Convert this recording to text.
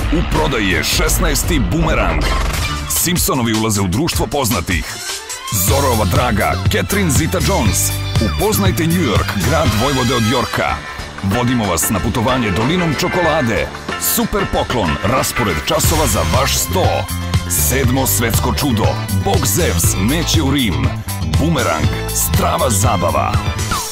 U prodaji je 16. Bumerang. Simpsonovi ulaze u društvo poznatih. Zorova draga, Catherine Zeta-Jones. Upoznajte New York, grad vojvode od Yorka. Vodimo vas na putovanje dolinom čokolade. Super poklon, raspored časova za vaš sto. 7. svetsko čudo, Bog Zevs neće u Rim. Bumerang, strava zabava.